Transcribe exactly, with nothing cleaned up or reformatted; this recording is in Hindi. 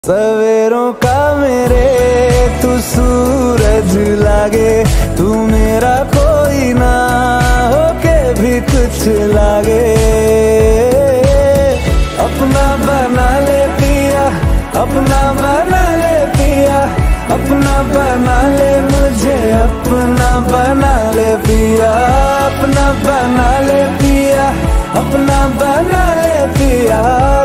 सवेरों का मेरे तू सूरज लागे, तू मेरा कोई ना होके भी कुछ लागे। अपना बना ले पिया, अपना बना ले पिया, अपना बना ले मुझे, अपना बना ले पिया, अपना बना ले पिया, अपना बना ले पिया।